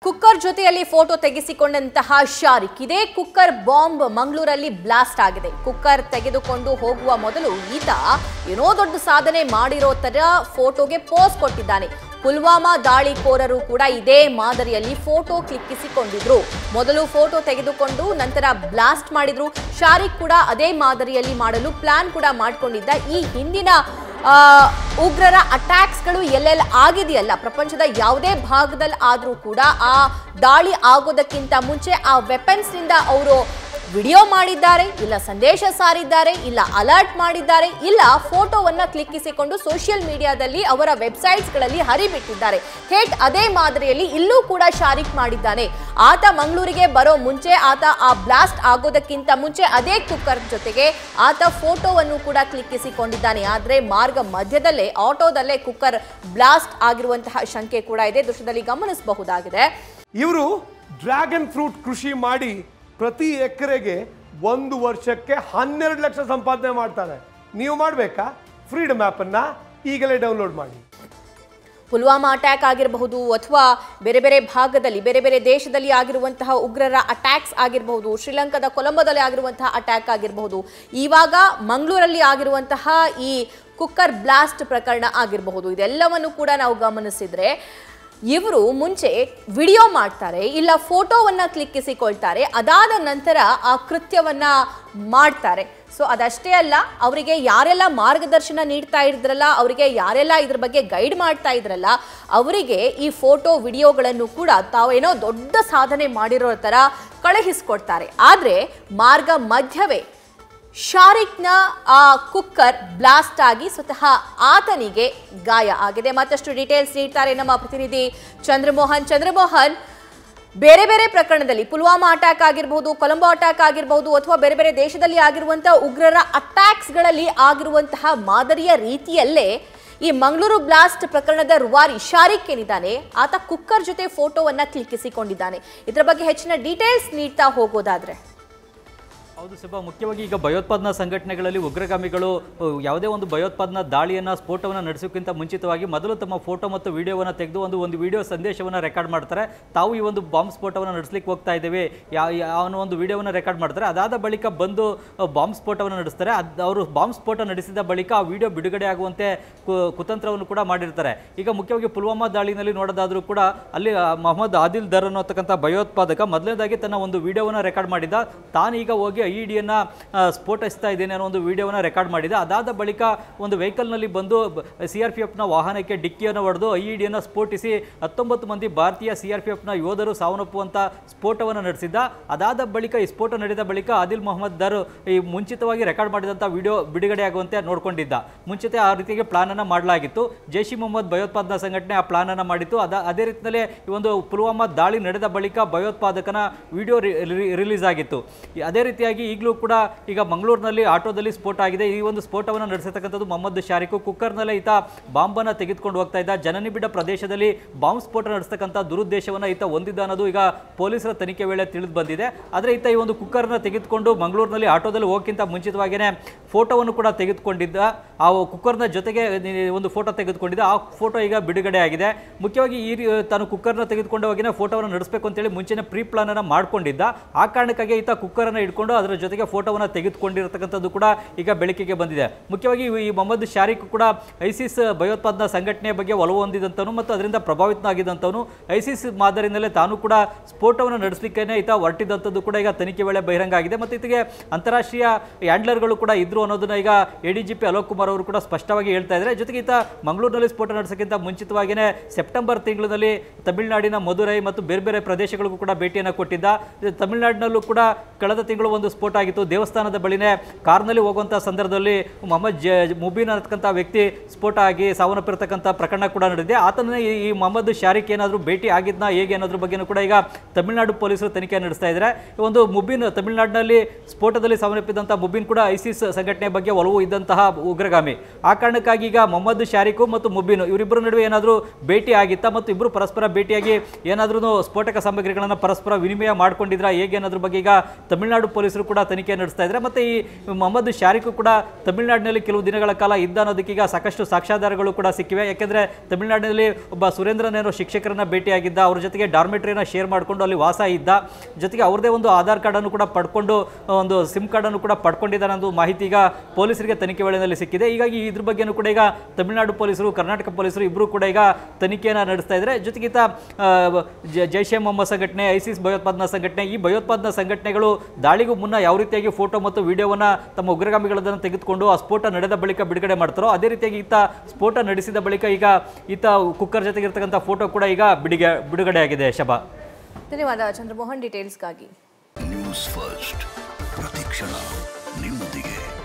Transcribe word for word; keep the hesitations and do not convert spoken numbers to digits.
Cooker ಜೊತೆಯಲ್ಲಿ photo ತೆಗೆಸಿಕೊಂಡಂತಹ ಶಾರಿಕ್ ಇದೇ ಕುಕ್ಕರ್ ಬಾಂಬ್ ಮಂಗಳೂರಲ್ಲಿ ಬ್ಲಾಸ್ಟ್ ಆಗಿದೆ. ಕುಕ್ಕರ್ ತೆಗೆದುಕೊಂಡು ಹೋಗುವ ಮೊದಲು ಈತ ಏನೋ ದೊಡ್ಡ ಸಾಧನೆ ಮಾಡಿರೋ ತರ ಫೋಟೋಗೆ ಪೋಸ್ ಕೊಟ್ಟಿದ್ದಾನೆ. ಪುಲ್ವಾಮಾ ದಾಳಿಕೋರರು ಕೂಡ ಇದೇ ಮಾದರಿಯಲ್ಲಿ ಫೋಟೋ ಕ್ಲಿಕ್ಕಿಸಿಕೊಂಡಿದ್ರು. ಮೊದಲು ಫೋಟೋ ತೆಗೆದುಕೊಂಡು ನಂತರ ಬ್ಲಾಸ್ಟ್ ಮಾಡಿದ್ರು. ಶಾರಿಕ್ ಕೂಡ ಅದೇ ಮಾದರಿಯಲ್ಲಿ ಮಾಡಲು ಪ್ಲಾನ್ ಕೂಡ ಮಾಡಿಕೊಂಡಿದ್ದ. ಈ ಹಿಂದಿನ ಉಗ್ರರ ಅಟ್ಯಾಕ್ಸ್ಗಳು ಎಲ್ಲೆಲ್ಲ ಆಗಿದೆಯಲ್ಲ, ಪ್ರಪಂಚದ ಯಾವುದೇ ಭಾಗದಲ್ಲಿ ಆದರೂ ಕೂಡ ಆ ದಾಳಿ ಆಗೋದಕ್ಕಿಂತ ಮುಂಚೆ ಆ ವೆಪನ್ಸ್ ನಿಂದ ಅವರು ವಿಡಿಯೋ ಮಾಡಿದ್ದಾರೆ, ಇಲ್ಲ ಸಂದೇಶ ಸಾರಿದ್ದಾರೆ, ಇಲ್ಲ ಅಲರ್ಟ್ ಮಾಡಿದ್ದಾರೆ, ಇಲ್ಲ ಫೋಟೋವನ್ನ ಕ್ಲಿಕ್ಕಿಸಿಕೊಂಡು ಸೋಷಿಯಲ್ ಮೀಡಿಯಾದಲ್ಲಿ ಅವರ ವೆಬ್ಸೈಟ್ಸ್ಗಳಲ್ಲಿ ಹರಿಬಿಟ್ಟಿದ್ದಾರೆ. ಥೇಟ್ ಅದೇ ಮಾದರಿಯಲ್ಲಿ ಇಲ್ಲೂ ಕೂಡ ಶಾರಿಕ್ ಮಾಡಿದ್ದಾನೆ. ಆತ ಮಂಗಳೂರಿಗೆ ಬರೋ ಮುಂಚೆ, ಆತ ಆ ಬ್ಲಾಸ್ಟ್ ಆಗೋದಕ್ಕಿಂತ ಮುಂಚೆ ಅದೇ ಕುಕ್ಕರ್ ಜೊತೆಗೆ ಆತ ಫೋಟೋವನ್ನು ಕೂಡ ಕ್ಲಿಕ್ಕಿಸಿಕೊಂಡಿದ್ದಾನೆ. ಆದರೆ ಮಾರ್ಗ ಮಧ್ಯದಲ್ಲೇ ಆಟೋದಲ್ಲೇ ಕುಕ್ಕರ್ ಬ್ಲಾಸ್ಟ್ ಆಗಿರುವಂತಹ ಶಂಕೆ ಕೂಡ ಇದೆ. ದೃಶ್ಯದಲ್ಲಿ ಗಮನಿಸಬಹುದಾಗಿದೆ. ಇವರು ಡ್ರ್ಯಾಗನ್ ಫ್ರೂಟ್ ಕೃಷಿ ಮಾಡಿ ಪ್ರತಿ ಎಕರೆಗೆ ಒಂದು ವರ್ಷಕ್ಕೆ ಹನ್ನೆರಡು ಲಕ್ಷ ಸಂಪಾದನೆ ಮಾಡ್ತಾರೆ. ನೀವು ಮಾಡಬೇಕಾ? ಫ್ರೀಡಮ್ ಆ್ಯಪ್ ಅನ್ನ ಈಗಲೇ ಡೌನ್ಲೋಡ್ ಮಾಡಿ. ಪುಲ್ವಾಮಾ ಅಟ್ಯಾಕ್ ಆಗಿರಬಹುದು ಅಥವಾ ಬೇರೆ ಬೇರೆ ಭಾಗದಲ್ಲಿ ಬೇರೆ ಬೇರೆ ದೇಶದಲ್ಲಿ ಆಗಿರುವಂತಹ ಉಗ್ರರ ಅಟ್ಯಾಕ್ಸ್ ಆಗಿರಬಹುದು, ಶ್ರೀಲಂಕಾದ ಕೊಲಂಬೋದಲ್ಲಿ ಆಗಿರುವಂತಹ ಅಟ್ಯಾಕ್ ಆಗಿರಬಹುದು, ಇವಾಗ ಮಂಗಳೂರಲ್ಲಿ ಆಗಿರುವಂತಹ ಈ ಕುಕ್ಕರ್ ಬ್ಲಾಸ್ಟ್ ಪ್ರಕರಣ ಆಗಿರಬಹುದು, ಇದೆಲ್ಲವನ್ನು ಕೂಡ ನಾವು ಗಮನಿಸಿದ್ರೆ ಇವರು ಮುಂಚೆ ವಿಡಿಯೋ ಮಾಡ್ತಾರೆ, ಇಲ್ಲ ಫೋಟೋವನ್ನ ಕ್ಲಿಕ್ಕಿಸಿಕೊಳ್ತಾರೆ, ಅದಾದ ನಂತರ ಆ ಕೃತ್ಯವನ್ನ ಮಾಡ್ತಾರೆ. ಸೊ ಅದಷ್ಟೇ ಅಲ್ಲ, ಅವರಿಗೆ ಯಾರೆಲ್ಲ ಮಾರ್ಗದರ್ಶನ ನೀಡ್ತಾ ಇದ್ರಲ್ಲ, ಅವರಿಗೆ ಯಾರೆಲ್ಲ ಇದ್ರ ಬಗ್ಗೆ ಗೈಡ್ ಮಾಡ್ತಾ ಇದ್ರಲ್ಲ, ಅವರಿಗೆ ಈ ಫೋಟೋ ವಿಡಿಯೋಗಳನ್ನು ಕೂಡ ತಾವೇನೋ ದೊಡ್ಡ ಸಾಧನೆ ಮಾಡಿರೋ ತರ ಕಳುಹಿಸ್ಕೊಡ್ತಾರೆ. ಆದರೆ ಮಾರ್ಗ ಮಧ್ಯವೇ ಶಾರಿಕ್ನ ಆ ಕುಕ್ಕರ್ ಬ್ಲಾಸ್ಟ್ ಆಗಿ ಸ್ವತಃ ಆತನಿಗೆ ಗಾಯ ಆಗಿದೆ. ಮತ್ತಷ್ಟು ಡೀಟೇಲ್ಸ್ ನೀಡ್ತಾರೆ ನಮ್ಮ ಪ್ರತಿನಿಧಿ ಚಂದ್ರಮೋಹನ್. ಚಂದ್ರಮೋಹನ್, ಬೇರೆ ಬೇರೆ ಪ್ರಕರಣದಲ್ಲಿ ಪುಲ್ವಾಮಾ ಅಟ್ಯಾಕ್ ಆಗಿರಬಹುದು, ಕೊಲಂಬೋ ಅಟ್ಯಾಕ್ ಆಗಿರಬಹುದು, ಅಥವಾ ಬೇರೆ ಬೇರೆ ದೇಶದಲ್ಲಿ ಆಗಿರುವಂತಹ ಉಗ್ರರ ಅಟ್ಯಾಕ್ಸ್ಗಳಲ್ಲಿ ಆಗಿರುವಂತಹ ಮಾದರಿಯ ರೀತಿಯಲ್ಲೇ ಈ ಮಂಗಳೂರು ಬ್ಲಾಸ್ಟ್ ಪ್ರಕರಣದ ರುವಾರಿ ಶಾರಿಕ್ ಏನಿದ್ದಾನೆ, ಆತ ಕುಕ್ಕರ್ ಜೊತೆ ಫೋಟೋವನ್ನ ಕ್ಲಿಕ್ಕಿಸಿಕೊಂಡಿದ್ದಾನೆ. ಇದರ ಬಗ್ಗೆ ಹೆಚ್ಚಿನ ಡೀಟೇಲ್ಸ್ ನೀಡ್ತಾ ಹೋಗೋದಾದ್ರೆ? ಹೌದು ಸಭಾ, ಮುಖ್ಯವಾಗಿ ಈಗ ಭಯೋತ್ಪಾದನಾ ಸಂಘಟನೆಗಳಲ್ಲಿ ಉಗ್ರಗಾಮಿಗಳು ಯಾವುದೇ ಒಂದು ಭಯೋತ್ಪಾದನಾ ದಾಳಿಯನ್ನು ಸ್ಫೋಟವನ್ನು ನಡೆಸೋಕ್ಕಿಂತ ಮುಂಚಿತವಾಗಿ ಮೊದಲು ತಮ್ಮ ಫೋಟೋ ಮತ್ತು ವಿಡಿಯೋವನ್ನು ತೆಗೆದು ಒಂದು ಒಂದು ವಿಡಿಯೋ ಸಂದೇಶವನ್ನು ರೆಕಾರ್ಡ್ ಮಾಡ್ತಾರೆ. ತಾವು ಈ ಒಂದು ಬಾಂಬ್ ಸ್ಫೋಟವನ್ನು ನಡೆಸಲಿಕ್ಕೆ ಹೋಗ್ತಾ ಇದ್ದೇವೆ ಯಾವ ಒಂದು ವಿಡಿಯೋವನ್ನು ರೆಕಾರ್ಡ್ ಮಾಡ್ತಾರೆ. ಅದಾದ ಬಳಿಕ ಬಂದು ಬಾಂಬ್ ಸ್ಫೋಟವನ್ನು ನಡೆಸ್ತಾರೆ. ಅದು ಅವರು ಬಾಂಬ್ ಸ್ಫೋಟ ನಡೆಸಿದ ಬಳಿಕ ಆ ವಿಡಿಯೋ ಬಿಡುಗಡೆ ಆಗುವಂತೆ ಕುತಂತ್ರವನ್ನು ಕೂಡ ಮಾಡಿರ್ತಾರೆ. ಈಗ ಮುಖ್ಯವಾಗಿ ಪುಲ್ವಾಮಾ ದಾಳಿನಲ್ಲಿ ನೋಡೋದಾದರೂ ಕೂಡ ಅಲ್ಲಿ ಮೊಹಮ್ಮದ್ ಆದಿಲ್ ದರ್ ಅನ್ನೋತಕ್ಕಂಥ ಭಯೋತ್ಪಾದಕ ಮೊದಲನೇದಾಗಿ ತನ್ನ ಒಂದು ವಿಡಿಯೋವನ್ನು ರೆಕಾರ್ಡ್ ಮಾಡಿದ್ದ. ತಾನೀಗ ಹೋಗಿ ಐ ಇ ಡಿಯನ್ನು ಸ್ಫೋಟಿಸ್ತಾ ಇದ್ದೇನೆ ಅನ್ನೋ ಒಂದು ವಿಡಿಯೋವನ್ನು ರೆಕಾರ್ಡ್ ಮಾಡಿದೆ. ಅದಾದ ಬಳಿಕ ಒಂದು ವೆಹಿಕಲ್ನಲ್ಲಿ ಬಂದು ಸಿ ಆರ್ ಪಿ ಎಫ್ನ ವಾಹನಕ್ಕೆ ಡಿಕ್ಕಿಯನ್ನು ಹೊಡೆದು ಐ ಇ ಡಿಯನ್ನು ಸ್ಫೋಟಿಸಿ ಹತ್ತೊಂಬತ್ತು ಮಂದಿ ಭಾರತೀಯ ಸಿ ಆರ್ ಪಿ ಎಫ್ನ ಯೋಧರು ಸಾವನ್ನಪ್ಪುವಂಥ ಸ್ಫೋಟವನ್ನು ನಡೆಸಿದ್ದ. ಅದಾದ ಬಳಿಕ ಈ ಸ್ಫೋಟ ನಡೆದ ಬಳಿಕ ಆದಿಲ್ ಮೊಹಮ್ಮದ್ ದರ್ ಈ ಮುಂಚಿತವಾಗಿ ರೆಕಾರ್ಡ್ ಮಾಡಿದಂಥ ವಿಡಿಯೋ ಬಿಡುಗಡೆ ಆಗುವಂತೆ ನೋಡ್ಕೊಂಡಿದ್ದ. ಮುಂಚಿತ ಆ ರೀತಿಗೆ ಪ್ಲಾನನ್ನು ಮಾಡಲಾಗಿತ್ತು. ಜೈಷ್ ಇ ಮೊಹಮ್ಮದ್ ಭಯೋತ್ಪಾದನಾ ಸಂಘಟನೆ ಆ ಪ್ಲಾನನ್ನು ಮಾಡಿತ್ತು. ಅದ ಅದೇ ರೀತಿಯಲ್ಲೇ ಈ ಒಂದು ಪುಲ್ವಾಮಾ ದಾಳಿ ನಡೆದ ಬಳಿಕ ಭಯೋತ್ಪಾದಕನ ವಿಡಿಯೋ ರಿಲೀಸ್ ಆಗಿತ್ತು. ಅದೇ ರೀತಿಯಾಗಿ ಈಗಲೂ ಕೂಡ ಈಗ ಮಂಗಳೂರಿನಲ್ಲಿ ಆಟೋದಲ್ಲಿ ಸ್ಫೋಟ ಆಗಿದೆ. ಈ ಒಂದು ಸ್ಫೋಟವನ್ನು ನಡೆಸತಕ್ಕಂಥದ್ದು ಮೊಹಮ್ಮದ್ ಶಾರಿಕ್. ಕುಕ್ಕರ್ನಲ್ಲೇ ಈತ ಬಾಂಬನ್ನು ತೆಗೆದುಕೊಂಡು ಹೋಗ್ತಾ ಇದ್ದ. ಜನನಿಬಿಡ ಪ್ರದೇಶದಲ್ಲಿ ಬಾಂಬ್ ಸ್ಫೋಟ ನಡೆಸತಕ್ಕಂಥ ದುರುದ್ದೇಶವನ್ನು ಈತ ಹೊಂದಿದ್ದ ಅನ್ನೋದು ಈಗ ಪೊಲೀಸರ ತನಿಖೆ ವೇಳೆ ತಿಳಿದು ಬಂದಿದೆ. ಆದರೆ ಈತ ಈ ಒಂದು ಕುಕ್ಕರ್ನ ತೆಗೆದುಕೊಂಡು ಮಂಗಳೂರಿನಲ್ಲಿ ಆಟೋದಲ್ಲಿ ಹೋಗಕ್ಕಿಂತ ಮುಂಚಿತವಾಗಿಯೇ ಫೋಟೋವನ್ನು ಕೂಡ ತೆಗೆದುಕೊಂಡಿದ್ದ. ಆ ಕುಕ್ಕರ್ನ ಜೊತೆಗೆ ಒಂದು ಫೋಟೋ ತೆಗೆದುಕೊಂಡಿದ್ದ. ಆ ಫೋಟೋ ಈಗ ಬಿಡುಗಡೆ ಆಗಿದೆ. ಮುಖ್ಯವಾಗಿ ಈ ತಾನು ಕುಕ್ಕರ್ನ ತೆಗೆದುಕೊಂಡು ಹೋಗಿನ ಫೋಟೋವನ್ನು ನಡೆಸಬೇಕು ಅಂತೇಳಿ ಮುಂಚೆನೇ ಪ್ರೀ ಪ್ಲಾನ್ ಅನ್ನು ಮಾಡ್ಕೊಂಡಿದ್ದ. ಆ ಕಾರಣಕ್ಕಾಗಿ ಈತ ಕುಕ್ಕರನ್ನು ಇಟ್ಕೊಂಡು ಅದರ ಜೊತೆಗೆ ಫೋಟೋವನ್ನು ತೆಗೆದುಕೊಂಡಿರತಕ್ಕಂಥದ್ದು ಕೂಡ ಈಗ ಬೆಳಕಿಗೆ ಬಂದಿದೆ. ಮುಖ್ಯವಾಗಿ ಈ ಮೊಹಮ್ಮದ್ ಶಾರಿಕ್ ಕೂಡ ಐಸಿಸ್ ಭಯೋತ್ಪಾದನಾ ಸಂಘಟನೆಯ ಬಗ್ಗೆ ಒಲವು ಹೊಂದಿದಂಥವನು ಮತ್ತು ಅದರಿಂದ ಪ್ರಭಾವಿತನಾಗಿದ್ದಂಥವನು. ಐಸಿಸ್ ಮಾದರಿನಲ್ಲೇ ತಾನು ಕೂಡ ಸ್ಫೋಟವನ್ನು ನಡೆಸಲಿಕ್ಕೇನೆ ಈತ ಹೊರಟಿದ್ದಂಥದ್ದು ಕೂಡ ಈಗ ತನಿಖೆ ವೇಳೆ ಬಹಿರಂಗ ಆಗಿದೆ. ಮತ್ತು ಈತಗೆ ಅಂತಾರಾಷ್ಟ್ರೀಯ ಹ್ಯಾಂಡ್ಲರ್ಗಳು ಕೂಡ ಇದ್ರು ಅನ್ನೋದನ್ನ ಈಗ A D G P Alok Kumar ಅವರು ಕೂಡ ಸ್ಪಷ್ಟವಾಗಿ ಹೇಳ್ತಾ ಇದ್ದಾರೆ. ಜೊತೆಗೆ ಈತ ಮಂಗಳೂರಿನಲ್ಲಿ ಸ್ಫೋಟ ನಡೆಸೋಕ್ಕಿಂತ ಮುಂಚಿತವಾಗಿಯೇ ಸೆಪ್ಟೆಂಬರ್ ತಿಂಗಳಲ್ಲಿ ತಮಿಳುನಾಡಿನ ಮಧುರೈ ಮತ್ತು ಬೇರೆ ಬೇರೆ ಪ್ರದೇಶಗಳಿಗೂ ಕೂಡ ಭೇಟಿಯನ್ನು ಕೊಟ್ಟಿದ್ದ. ತಮಿಳುನಾಡಿನಲ್ಲೂ ಕೂಡ ಕಳೆದ ತಿಂಗಳು ಒಂದು ಸ್ಫೋಟ ಆಗಿತ್ತು. ದೇವಸ್ಥಾನದ ಬಳಿನೇ ಕಾರ್ನಲ್ಲಿ ಹೋಗುವಂಥ ಸಂದರ್ಭದಲ್ಲಿ ಮೊಹಮ್ಮದ್ ಜ ಮುಬೀನ್ ಅನ್ನತಕ್ಕಂಥ ವ್ಯಕ್ತಿ ಸ್ಫೋಟ ಆಗಿ ಸಾವನ್ನಪ್ಪಿರತಕ್ಕಂಥ ಪ್ರಕರಣ ಕೂಡ ನಡೆದಿದೆ. ಆತನೇ ಈ ಮೊಹಮ್ಮದ್ ಶಾರಿಕ್ ಏನಾದರೂ ಭೇಟಿ ಆಗಿದ್ನಾ ಹೇಗೆ ಅನ್ನೋದ್ರ ಬಗ್ಗೆನೂ ಕೂಡ ಈಗ ತಮಿಳುನಾಡು ಪೊಲೀಸರು ತನಿಖೆ ನಡೆಸ್ತಾ ಇದ್ದಾರೆ. ಒಂದು ಮುಬೀನ್ ತಮಿಳುನಾಡಿನಲ್ಲಿ ಸ್ಫೋಟದಲ್ಲಿ ಸಾವನ್ನಪ್ಪಿದಂಥ ಮುಬೀನ್ ಕೂಡ ಐಸಿಸ್ ಸಂಘಟನೆ ಬಗ್ಗೆ ಒಲವು ಇದ್ದಂತಹ ಉಗ್ರಗಾಮಿ. ಆ ಕಾರಣಕ್ಕಾಗಿ ಈಗ ಮೊಹಮ್ಮದ್ ಶಾರಿಕ್ ಮತ್ತು ಮುಬೀನ್ ಇವರಿಬ್ಬರ ನಡುವೆ ಏನಾದರೂ ಭೇಟಿ ಆಗಿತ್ತಾ ಮತ್ತು ಇಬ್ಬರು ಪರಸ್ಪರ ಭೇಟಿಯಾಗಿ ಏನಾದರೂ ಸ್ಫೋಟಕ ಸಾಮಗ್ರಿಗಳನ್ನು ಪರಸ್ಪರ ವಿನಿಮಯ ಮಾಡ್ಕೊಂಡಿದ್ರಾ ಹೇಗೆ ಅನ್ನೋದ್ರ ಬಗ್ಗೆ ಈಗ ತಮಿಳುನಾಡು ಪೊಲೀಸರು ಕೂಡ ತನಿಖೆ ನಡೆಸ್ತಾ ಇದ್ದಾರೆ. ಮತ್ತು ಈ ಮೊಹಮ್ಮದ್ ಶಾರಿಕ್ ಕೂಡ ತಮಿಳುನಾಡಿನಲ್ಲಿ ಕೆಲವು ದಿನಗಳ ಕಾಲ ಇದ್ದ ಅನ್ನೋದಕ್ಕೀಗ ಸಾಕಷ್ಟು ಸಾಕ್ಷ್ಯಾಧಾರಗಳು ಕೂಡ ಸಿಕ್ಕಿವೆ. ಯಾಕೆಂದರೆ ತಮಿಳುನಾಡಿನಲ್ಲಿ ಒಬ್ಬ ಸುರೇಂದ್ರನೇನೋ ಶಿಕ್ಷಕರನ್ನ ಭೇಟಿಯಾಗಿದ್ದ, ಅವ್ರ ಜೊತೆಗೆ ಡಾರ್ಮೆಟ್ರಿಯನ್ನು ಶೇರ್ ಮಾಡಿಕೊಂಡು ಅಲ್ಲಿ ವಾಸ ಇದ್ದ, ಜೊತೆಗೆ ಅವ್ರದೇ ಒಂದು ಆಧಾರ್ ಕಾರ್ಡನ್ನು ಕೂಡ ಪಡ್ಕೊಂಡು ಒಂದು ಸಿಮ್ ಕಾರ್ಡನ್ನು ಕೂಡ ಪಡ್ಕೊಂಡಿದ್ದಾನೆ ಅನ್ನೋ ಮಾಹಿತಿ ಈಗ ಪೊಲೀಸರಿಗೆ ತನಿಖೆ ವೇಳೆಯಲ್ಲಿ ಸಿಕ್ಕಿದೆ. ಹೀಗಾಗಿ ಇದ್ರ ಬಗ್ಗೆನೂ ಕೂಡ ಈಗ ತಮಿಳುನಾಡು ಪೊಲೀಸರು, ಕರ್ನಾಟಕ ಪೊಲೀಸರು ಇಬ್ಬರು ಕೂಡ ಈಗ ತನಿಖೆಯನ್ನು ನಡೆಸ್ತಾ ಇದ್ದಾರೆ. ಜೊತೆಗಿಂತ ಜೈಷ್ ಎ ಮೊಹಮ್ಮದ್ ಸಂಘಟನೆ, ಐಸಿಸ್ ಭಯೋತ್ಪಾದನಾ ಸಂಘಟನೆ, ಈ ಭಯೋತ್ಪಾದನಾ ಸಂಘಟನೆಗಳು ದಾಳಿಗೂ ಮುನ್ನ ಯಾವ ರೀತಿಯಾಗಿ ಫೋಟೋ ಮತ್ತು ವಿಡಿಯೋವನ್ನು ತಮ್ಮ ಉಗ್ರಗಾಮಿಗಳನ್ನು ತೆಗೆದುಕೊಂಡು ಆ ಸ್ಫೋಟ ನಡೆದ ಬಳಿಕ ಬಿಡುಗಡೆ ಮಾಡ್ತಾರೋ ಅದೇ ರೀತಿಯಾಗಿ ಈತ ಸ್ಫೋಟ ನಡೆಸಿದ ಬಳಿಕ ಈಗ ಈತ ಕುಕ್ಕರ್ ಜೊತೆಗೆ ಇರ್ತಕ್ಕಂಥ ಫೋಟೋ ಕೂಡ ಈಗ ಬಿಡುಗಡೆ ಬಿಡುಗಡೆಯಾಗಿದೆ. ಶಬಾ, ಧನ್ಯವಾದ ಚಂದ್ರಮೋಹನ್ ಡೀಟೇಲ್ಸ್ಗಾಗಿ. ನ್ಯೂಸ್ ಫಸ್ಟ್ ಪ್ರತಿಕ್ಷಣ ನಿಮ್ಮೊಂದಿಗೆ.